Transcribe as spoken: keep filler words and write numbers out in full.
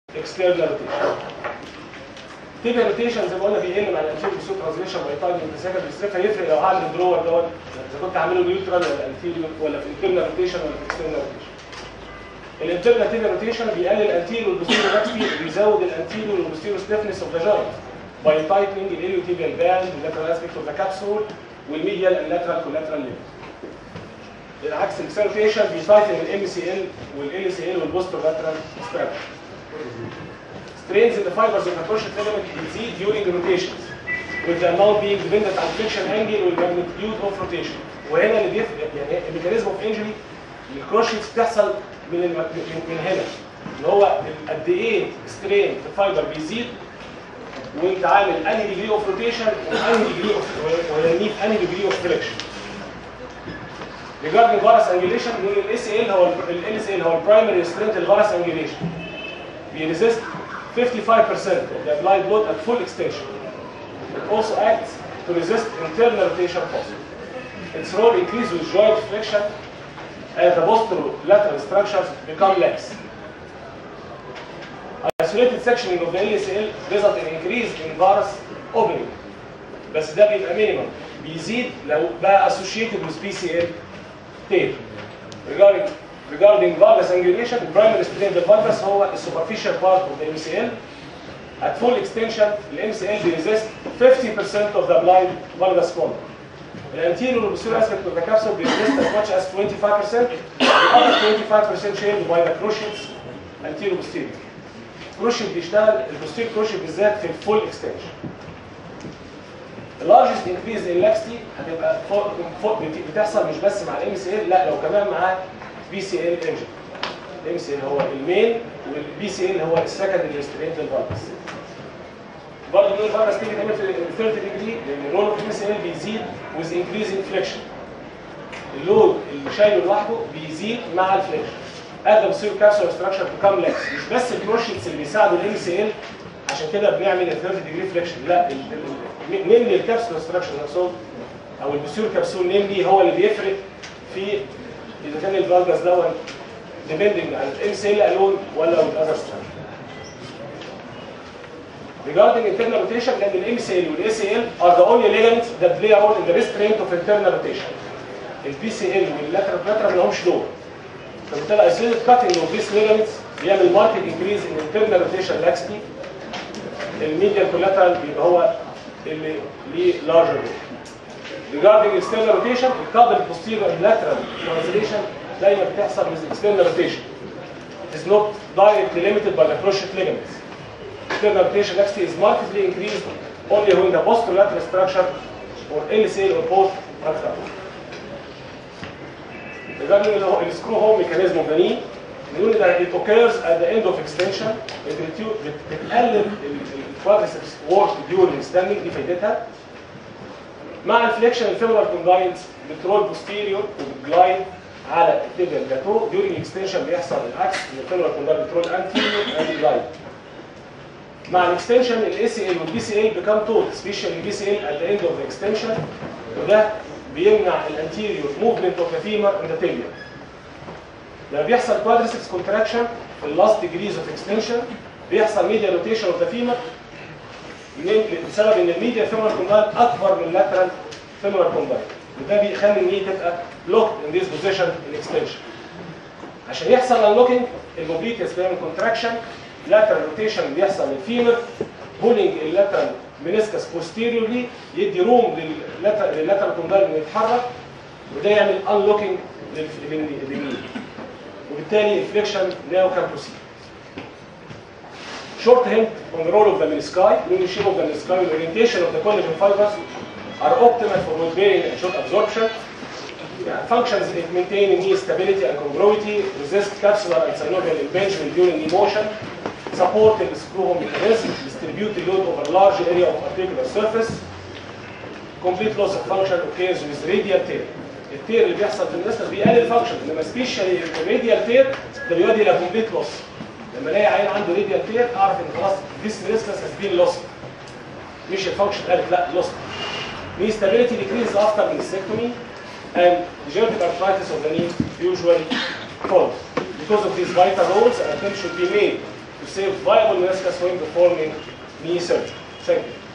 external rotation. تيبيا روتيشن زي ما قلنا بيقل مع الانتيريور بسوق ترانزليشن باي تايم انتساكال بالستريك، هيفرق لو هعمل الدرور دوت اذا كنت هعمله نيوترال ولا انتيريور ولا في انترنال روتيشن ولا في اكسترنال روتيشن. الانترنال تيبيا روتيشن بيقلل الانتيريور والبوستيريور لاكسيتي وبيزود الانتيريور والبوستيريور ستيفنس اوف ذا جوينت باي تايتنينج الاليوتيبيال باند واللاترال اسبيكت اوف ذا كابسول والميديال اند لاترال كولاترال ليمب. العكس الاكسترنال روتيشن بيتايتن الام سي ال والال سي ال والبوستر لاترال ستراكشر. Strains in the fibers of the crochet ligament exceed during rotations, with the amount being dependent on flexion angle or magnitude of rotation. وهنا اللي بيفرق يعني الميكانيزم اوف انجري الكروشيتس بتحصل من الم... من هنا اللي هو قد ايه سترين في الفايبر بيزيد وانت عامل انهي ديجري اوف روتيشن وانهي ديجري اوف ويرميه في انهي ديجري اوف فليكشن. Regarding varus angulation نقول ال اس ال هو ال اس ال هو البرايمري سترينث للفارس angulation. بيريزيست fifty-five percent of the applied load at full extension. It also acts to resist internal rotation force. Its role increases with joint flexion as the posterolateral structures become lax. Isolated sectioning of the ال اس ال result in increase in varus opening. بس ده بيبقى minimum. بيزيد لو بقى associated with بي سي ال tape. Regarding Regarding valgus angulation, the primary strain of the valgus هو the superficial part of the M C L. At full extension, the M C L resists fifty percent of the applied valgus bond. The anterior or posterior aspect of the capsule resist as much as twenty-five percent. The other twenty-five percent shared by the cruciates anterior posterior. Cruciate بيشتغل البوستيريور cruciate بالذات في الفول extension. The largest increase in laxity هتبقى فوق بتحصل مش بس مع ال M C L، لا لو كمان مع بي سي ال انجن. الام سي ال هو المين والبي سي ال هو السكندري سترينث للفالفس. برضه بنقول الفالفس تيجي تعمل في ثلاثين ديجري لان الرول اوف الام سي ال بيزيد with increasing flexion. اللود اللي شايله لوحده بيزيد مع الفليكشن. ادم سير كابسول ستراكشر بيكام لاكس، مش بس الكروشيتس اللي بيساعدوا الام سي ال عشان كده بنعمل ثلاثين ديجري فليكشن، لا نملي الكابسول ستراكشر نفسه او البسيور كابسول نملي هو اللي بيفرق في إذا كان الفالجاس دون depending على الام سي ال alone ولا with other structure. Regarding internal rotation, then the M C L and the A C L are the only ligaments that play a role in the restraint of internal rotation. ال B C L والlateral collateral ما لهمش دور. فبالتالي isolated cutting of these ligaments بيعمل marked increase in internal rotation laxity. الميديال collateral بيبقى هو اللي ليه larger role. Regarding external rotation, الكابل posterior and lateral translation دايما بتحصل with external rotation. It is not directly limited by the cruciate ligaments. External rotation laxity is markedly increased only when the posterolateral structure or L C L or both are cut. Regarding the screw home mechanism of the knee, نقول that it occurs at the end of extension. بتقلل الكوادريسبس work during standing دي فايدتها. مع الفليكشن الفيمورال كوندايلز بترول بوستيريور وبتجلايد على التيبيال جاتو. during extension بيحصل العكس، ان الفيمورال كوندايل بترول انتيريور اند جلايد. مع الاكستنشن الاي سي ال والبي سي ال بيكام توت، سبيشال البي سي ال at the end of the extension، وده بيمنع الانتيريور موفمنت اوف ذا فيمر اند ذا تيبيا. لما بيحصل كوادريسبس كونتراكشن في اللاست ديجريز اوف اكستنشن بيحصل ميديا روتيشن اوف ذا فيمر بسبب ان الميديا فيمورال كوندايل اكبر من اللاترال فيمورال كوندايل، وده بيخلي الني تبقى لوك ان ذيس بوزيشن ان اكستنشن. عشان يحصل انلوكينج الموبيليتي بيعمل كونتراكشن، لاترال روتيشن بيحصل للفيمر، بولينج اللاترال منسكس بوستيريورلي يدي روم لللاترال كوندايل انه يتحرك، وده يعمل انلوكينج للني، وبالتالي الفليكشن ناو كان بروسيد. Short hint on the role of the menisci. The shape of the menisci and orientation of the collagen fibers are optimal for weight bearing and shock absorption. Yeah, functions it maintain knee stability and congruity, resist capsular and synovial impingement during knee motion, support the screw home mechanism, distribute the load over large area of articular surface. Complete loss of function occurs with radial tear. التير اللي بيحصل في النسل بيقلل الفانكشن، انما سبيشالي الراديال تير ده بيؤدي الى كومبليت لوس. لما الاقي عيل عنده راديال تير اعرف ان خلاص this meniscus has been lost. مش الفانكشن قالت لا lost. knee stability decreases after meniscectomy and degenerative arthritis of the knee usually follows. Because of these vital roles, an attempt should be made to save viable meniscus when performing knee surgery. Thank you.